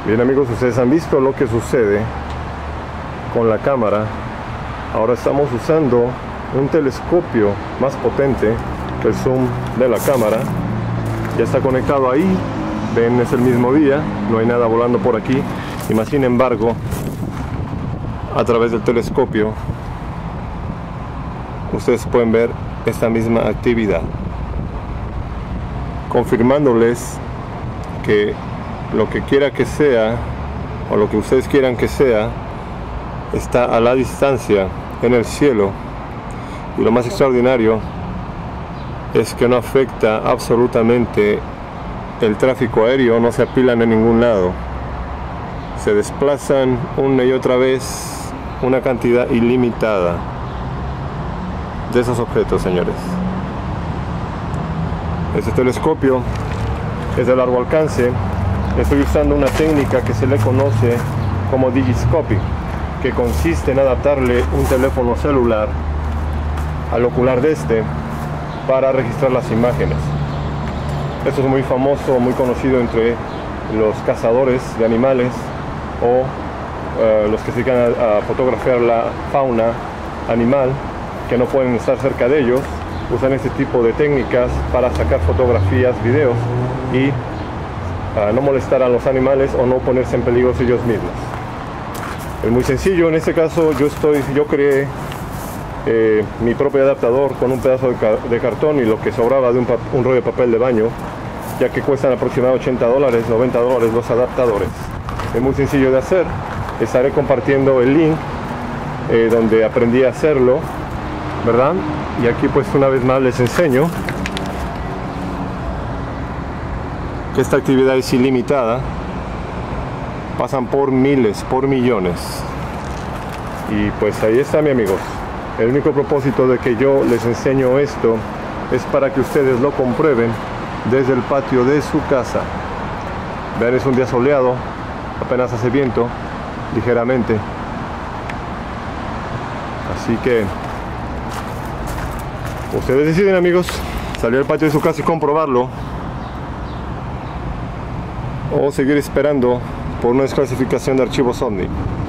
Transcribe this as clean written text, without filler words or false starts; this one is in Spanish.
Bien amigos, ustedes han visto lo que sucede con la cámara. Ahora estamos usando un telescopio más potente que el zoom de la cámara. Ya está conectado ahí. Ven, es el mismo día, no hay nada volando por aquí. Y más sin embargo, a través del telescopio ustedes pueden ver esta misma actividad, confirmándoles que lo que quiera que sea, o lo que ustedes quieran que sea, está a la distancia en el cielo. Y lo más extraordinario es que no afecta absolutamente el tráfico aéreo, no se apilan en ningún lado, se desplazan una y otra vez una cantidad ilimitada de esos objetos, señores. Este telescopio es de largo alcance. Estoy usando una técnica que se le conoce como digiscoping, que consiste en adaptarle un teléfono celular al ocular de este para registrar las imágenes. Esto es muy famoso, muy conocido entre los cazadores de animales o los que se dedican a fotografiar la fauna animal, que no pueden estar cerca de ellos. Usan este tipo de técnicas para sacar fotografías, videos y no molestar a los animales o no ponerse en peligro ellos mismos. Es muy sencillo. En este caso yo creé mi propio adaptador con un pedazo de cartón y lo que sobraba de un rollo de papel de baño, ya que cuestan aproximadamente $80, $90 los adaptadores. Es muy sencillo de hacer. Estaré compartiendo el link donde aprendí a hacerlo, ¿verdad? Y aquí pues una vez más les enseño que esta actividad es ilimitada. Pasan por miles, por millones. Y pues ahí está, mi amigos. El único propósito de que yo les enseño esto es para que ustedes lo comprueben desde el patio de su casa. Vean, es un día soleado, apenas hace viento ligeramente, así que ustedes deciden, amigos, salir al patio de su casa y comprobarlo, o seguir esperando por una desclasificación de archivos OVNI.